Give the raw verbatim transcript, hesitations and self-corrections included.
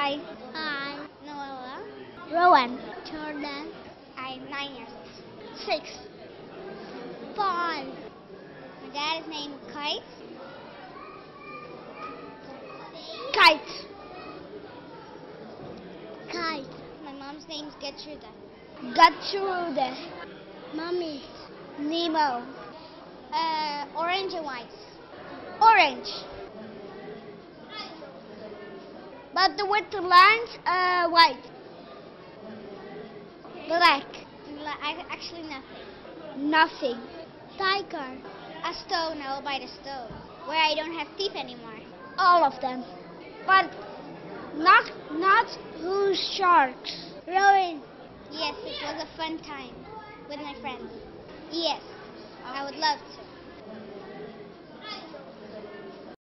Hi. Hi. Noella. Rowan. Jordan. I'm nine years old. Six. Five. My dad is named Kite. Kite. Kite. My mom's name's Gertrude. Gertrude. Mommy. Nemo. Uh, orange and white. Orange. But the with the lines, uh, white. Black. La- I, actually nothing. Nothing. Tiger. A stone. I will bite a stone. Where I don't have teeth anymore. All of them. But not not who's sharks. Rowan. Yes, it was a fun time with my friends. Yes, I would love to.